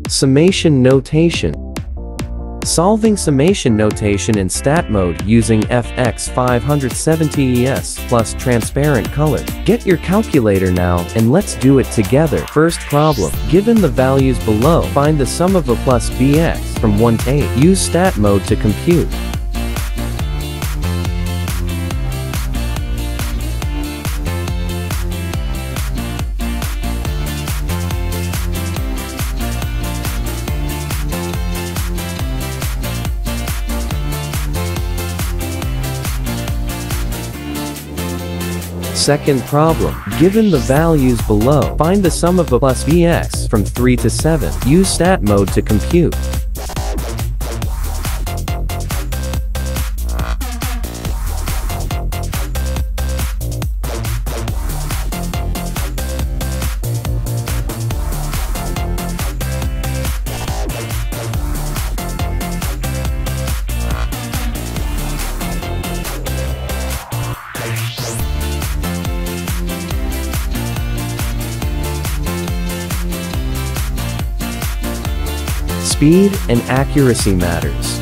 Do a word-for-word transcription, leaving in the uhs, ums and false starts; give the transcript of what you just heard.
Summation notation. Solving summation notation in stat mode using F X five seventy E S plus transparent color. Get your calculator now and let's do it together. First problem. Given the values below, find the sum of A plus B X from one to eight. Use stat mode to compute. Second problem. Given the values below, find the sum of A plus B X from three to seven. Use stat mode to compute. Speed and accuracy matters.